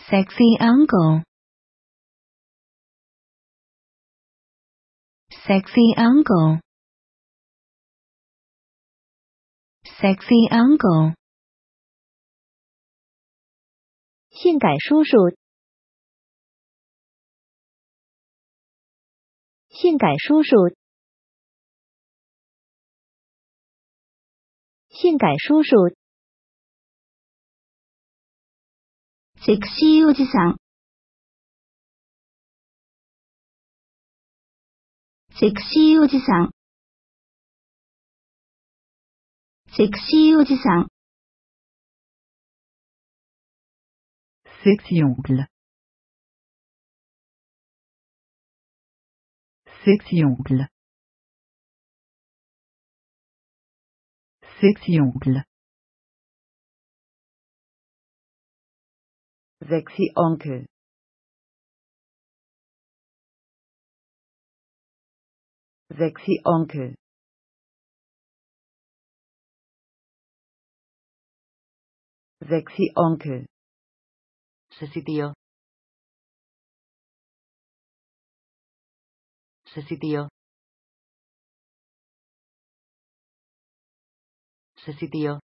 Sexy uncle. Sexy uncle. Sexy uncle. 性感叔叔，性感叔叔，性感叔叔。 セクシーおじさん。セクシーおじさん。セクシーおじさん。 Sexy oncle. Sexy oncle. Sexy oncle. Sexy onkel. Sexy onkel. Sexy onkel. Sexy tío. Sexy tío. Sexy tío.